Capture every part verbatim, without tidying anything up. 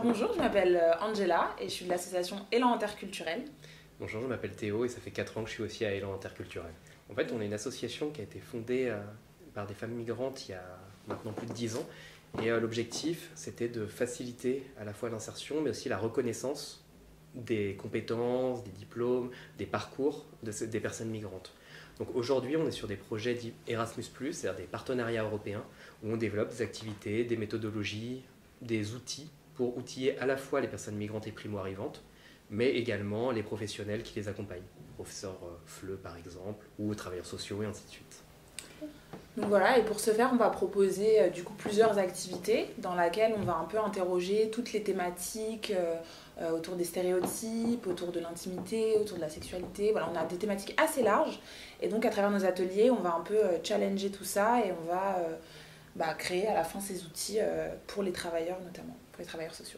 Alors bonjour, je m'appelle Angela et je suis de l'association Élan Interculturel. Bonjour, je m'appelle Théo et ça fait quatre ans que je suis aussi à Élan Interculturel. En fait, on est une association qui a été fondée euh, par des femmes migrantes il y a maintenant plus de dix ans. Et euh, l'objectif, c'était de faciliter à la fois l'insertion, mais aussi la reconnaissance des compétences, des diplômes, des parcours de ces, des personnes migrantes. Donc aujourd'hui, on est sur des projets dits Erasmus plus, c'est-à-dire des partenariats européens, où on développe des activités, des méthodologies, des outils pour outiller à la fois les personnes migrantes et primo-arrivantes, mais également les professionnels qui les accompagnent, professeurs euh, F L E par exemple, ou travailleurs sociaux et ainsi de suite. Donc voilà, et pour ce faire, on va proposer euh, du coup plusieurs activités dans lesquelles on va un peu interroger toutes les thématiques euh, euh, autour des stéréotypes, autour de l'intimité, autour de la sexualité. Voilà, on a des thématiques assez larges et donc à travers nos ateliers, on va un peu euh, challenger tout ça et on va euh, bah, créer à la fin ces outils euh, pour les travailleurs notamment, pour les travailleurs sociaux.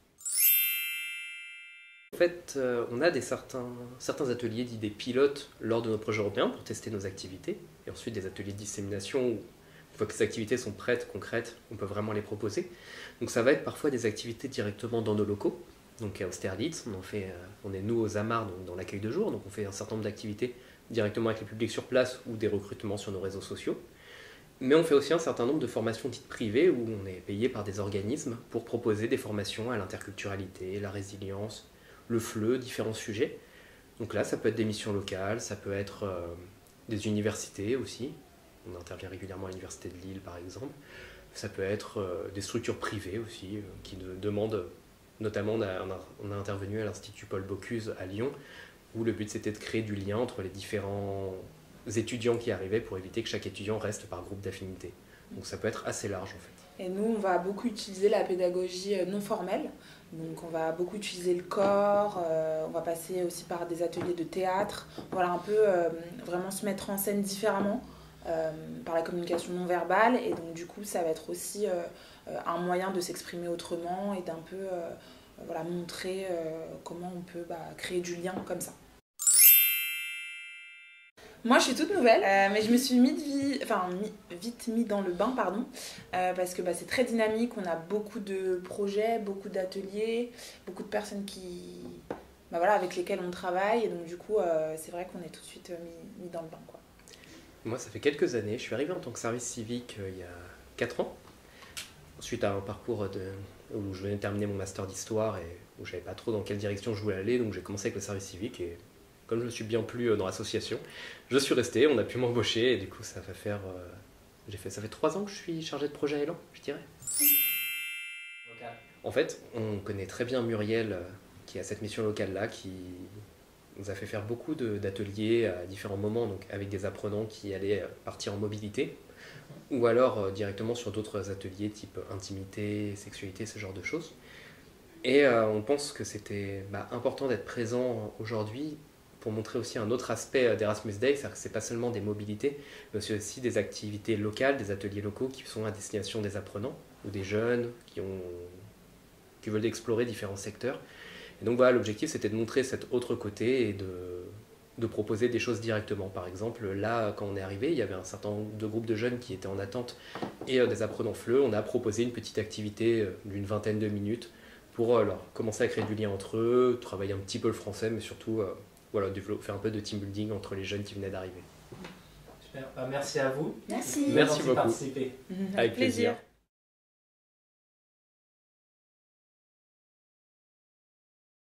En fait, euh, on a des certains, certains ateliers d'idées pilotes lors de nos projets européens pour tester nos activités, et ensuite des ateliers de dissémination où, une fois que ces activités sont prêtes, concrètes, on peut vraiment les proposer. Donc ça va être parfois des activités directement dans nos locaux. Donc à Austerlitz, on, en fait, euh, on est nous aux Amarres, donc dans l'accueil de jour, donc on fait un certain nombre d'activités directement avec les publics sur place ou des recrutements sur nos réseaux sociaux. Mais on fait aussi un certain nombre de formations dites privées où on est payé par des organismes pour proposer des formations à l'interculturalité, la résilience, le F L E, différents sujets. Donc là, ça peut être des missions locales, ça peut être euh, des universités aussi. On intervient régulièrement à l'université de Lille, par exemple. Ça peut être euh, des structures privées aussi, euh, qui de, demandent, notamment on a, on a intervenu à l'Institut Paul Bocuse à Lyon, où le but c'était de créer du lien entre les différents étudiants qui arrivaient pour éviter que chaque étudiant reste par groupe d'affinité. Donc ça peut être assez large en fait. Et nous, on va beaucoup utiliser la pédagogie non formelle. Donc on va beaucoup utiliser le corps, euh, on va passer aussi par des ateliers de théâtre. Voilà, un peu euh, vraiment se mettre en scène différemment euh, par la communication non verbale. Et donc du coup, ça va être aussi euh, un moyen de s'exprimer autrement et d'un peu euh, voilà, montrer euh, comment on peut bah, créer du lien comme ça. Moi, je suis toute nouvelle, euh, mais je me suis mis de vie, enfin, mis, vite mis dans le bain, pardon, euh, parce que bah, c'est très dynamique, on a beaucoup de projets, beaucoup d'ateliers, beaucoup de personnes qui, bah, voilà, avec lesquelles on travaille, et donc du coup, euh, c'est vrai qu'on est tout de suite mis, mis dans le bain, quoi. Moi, ça fait quelques années, je suis arrivé en tant que service civique euh, il y a quatre ans, suite à un parcours de, où je venais de terminer mon master d'histoire et où je ne savais pas trop dans quelle direction je voulais aller, donc j'ai commencé avec le service civique et comme je me suis bien plu dans l'association, je suis resté, on a pu m'embaucher et du coup ça va faire, euh, j'ai fait, ça fait trois ans que je suis chargé de projet à Élan, je dirais. En fait, on connaît très bien Muriel euh, qui a cette mission locale-là, qui nous a fait faire beaucoup d'ateliers à différents moments, donc avec des apprenants qui allaient partir en mobilité, ou alors euh, directement sur d'autres ateliers type intimité, sexualité, ce genre de choses. Et euh, on pense que c'était bah, important d'être présent aujourd'hui pour montrer aussi un autre aspect d'Erasmus Day, c'est-à-dire que ce n'est pas seulement des mobilités, mais aussi des activités locales, des ateliers locaux qui sont à destination des apprenants ou des jeunes qui, ont, qui veulent explorer différents secteurs. Et donc voilà, l'objectif c'était de montrer cet autre côté et de, de proposer des choses directement. Par exemple, là, quand on est arrivé, il y avait un certain nombre de groupes de jeunes qui étaient en attente et euh, des apprenants F L E. On a proposé une petite activité d'une vingtaine de minutes pour euh, leur commencer à créer du lien entre eux, travailler un petit peu le français, mais surtout euh, voilà, faire un peu de team building entre les jeunes qui venaient d'arriver. Super, bah, merci à vous. Merci. Merci beaucoup. Participer. Avec plaisir. plaisir.